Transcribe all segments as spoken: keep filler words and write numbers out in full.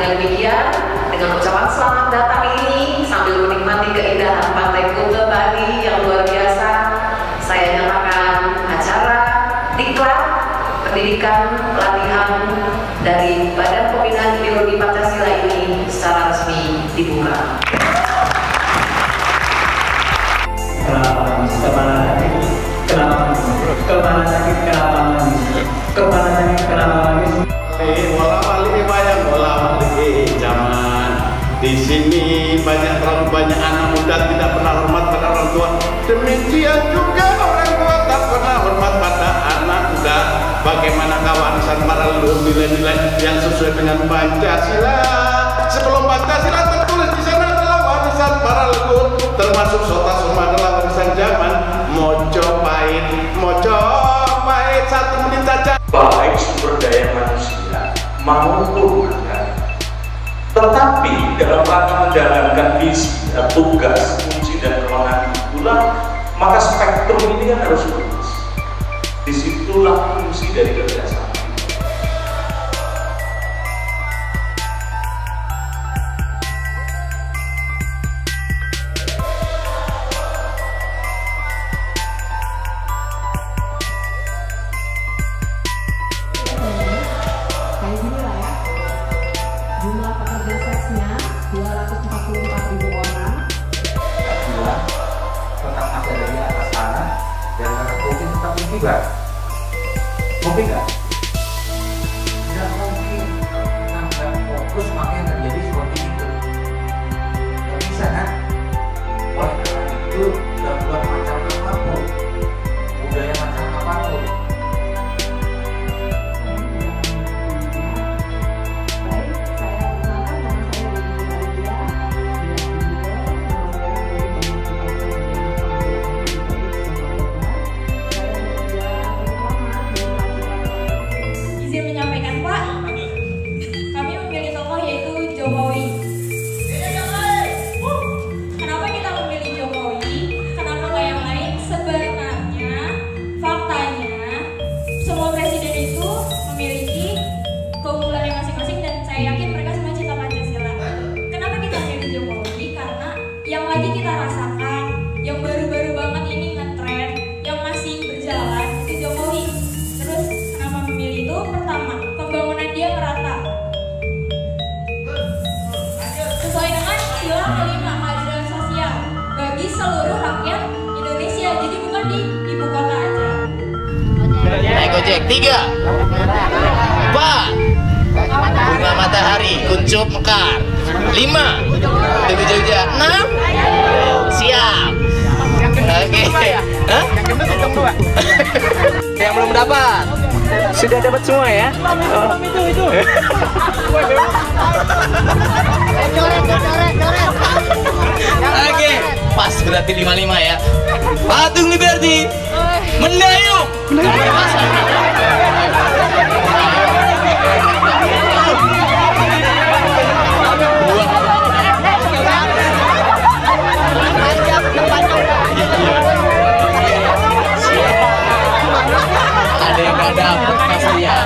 Dengan demikian, dengan ucapan selamat datang ini sambil menikmati keindahan Pantai Kuta Bali yang luar biasa, saya nyatakan acara diklat pendidikan pelatihan dari Badan Pembinaan Ideologi Pancasila ini secara resmi dibuka. Kenapa nangis? Kemana sakit? Kenapa nangis? Kemana sakit? Kenapa nangis? Kemana sakit? Kenapa nangis? Bola balik banyak bola balik zaman. Di sini banyak terlalu banyak anak muda tidak pernah hormat pada orang tua. Demikian juga orang tua tak pernah hormat pada anak muda. Bagaimana warisan para leluhur nilai-nilai yang sesuai dengan Pancasila? Sebelum Pancasila tertulis di sana adalah warisan para leluhur, termasuk Sota Soma adalah warisan zaman. Mojopahit, Mojopahit satu menit saja. Baik sumber daya manusia maupun anggaran. Tetapi dalam rangka menjalankan visi, tugas, fungsi dan kewenangan pula, maka spektrum ini kan harus luas. Disitulah fungsi dari kerjasama. Jumlah pekerja seksnya dua ratus empat puluh empat ribu orang. Bilang tetap ada dari atas tanah dan karena COVID tetap berkibar. Mungkin nggak? Tidak mungkin. Kita nggak fokus makanya terjadi seperti itu. Nggak bisa kan? Oleh karena itu gangguan macam apapun, budaya macam apapun. Izin menyampaikan Pak, kami memilih tokoh yaitu Jokowi. Kenapa kita memilih Jokowi? Kenapa nggak yang lain? Sebenarnya, faktanya, semua presiden itu memiliki keunggulannya masing-masing dan saya yakin mereka semua cinta Pancasila. Kenapa kita memilih Jokowi? Karena yang lagi kita rasakan, yang baru-baru banget ini ngetrend, yang masih berjalan itu Jokowi. Terus kenapa memilih itu? Pertama, pembangunan dia merata sesuai dengan sila kelima keadilan sosial bagi seluruh rakyat Indonesia. Jadi bukan di ibu kota aja. Naik ojek tiga, empat, bunga matahari kuncup mekar, lima, Dewi Jogja, enam, siap. Oke, hah? Yang belum dapat sudah dapat semua ya? Oh. Itu itu. Oke, pas berarti lima lima ya. Patung Liberty mendayung. Ada yang nggak dapat kasih ya.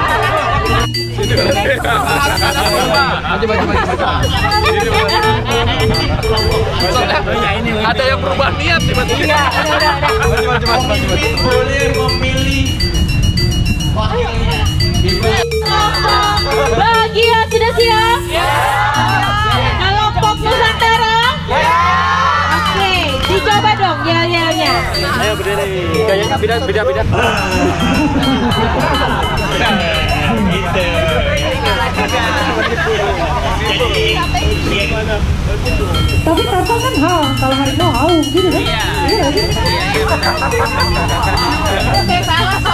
Ada yang berubah niat tiba-tiba. Boleh memilih wakilnya. Bahagia sudah siap? Kelompok Nusantara? Oke, dicoba dong yel-yelnya. Ayo berdiri. Gayanya beda beda beda. Gitu. Tapi Tarto kan ha, kalau hari itu hau gitu kan? Iya. Iya. Salah.